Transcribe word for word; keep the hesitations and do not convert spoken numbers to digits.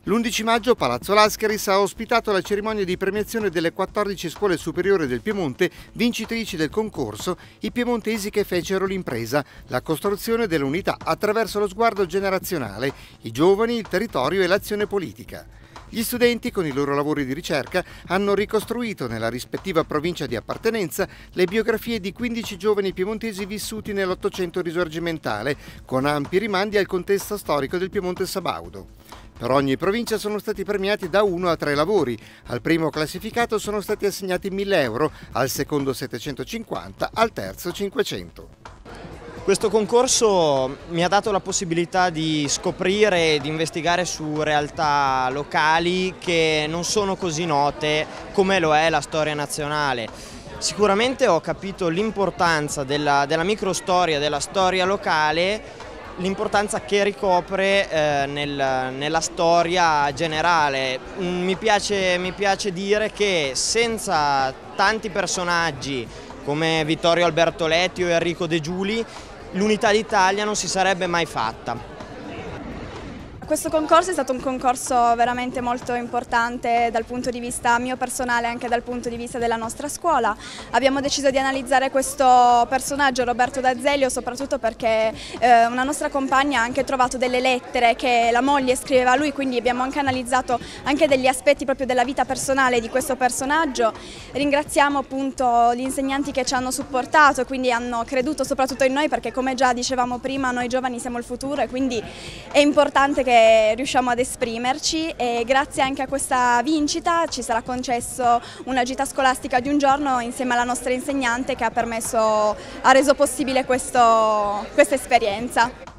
L'undici maggio Palazzo Lascaris ha ospitato la cerimonia di premiazione delle quattordici scuole superiori del Piemonte vincitrici del concorso I piemontesi che fecero l'impresa, la costruzione dell'unità attraverso lo sguardo generazionale, i giovani, il territorio e l'azione politica. Gli studenti, con i loro lavori di ricerca, hanno ricostruito nella rispettiva provincia di appartenenza le biografie di quindici giovani piemontesi vissuti nell'Ottocento risorgimentale, con ampi rimandi al contesto storico del Piemonte sabaudo. Per ogni provincia sono stati premiati da uno a tre lavori. Al primo classificato sono stati assegnati mille euro, al secondo settecentocinquanta, al terzo cinquecento. Questo concorso mi ha dato la possibilità di scoprire e di investigare su realtà locali che non sono così note come lo è la storia nazionale. Sicuramente ho capito l'importanza della, della microstoria, della storia locale, l'importanza che ricopre eh, nel, nella storia generale. Mi piace, mi piace dire che senza tanti personaggi come Vittorio Alberto Letti o Enrico De Giuli, l'unità d'Italia non si sarebbe mai fatta. Questo concorso è stato un concorso veramente molto importante dal punto di vista mio personale e anche dal punto di vista della nostra scuola. Abbiamo deciso di analizzare questo personaggio, Roberto D'Azeglio, soprattutto perché eh, una nostra compagna ha anche trovato delle lettere che la moglie scriveva a lui, quindi abbiamo anche analizzato anche degli aspetti proprio della vita personale di questo personaggio. Ringraziamo appunto gli insegnanti che ci hanno supportato, quindi hanno creduto soprattutto in noi, perché come già dicevamo prima noi giovani siamo il futuro e quindi è importante che riusciamo ad esprimerci, e grazie anche a questa vincita ci sarà concesso una gita scolastica di un giorno insieme alla nostra insegnante che ha permesso, ha reso possibile questo, questa esperienza.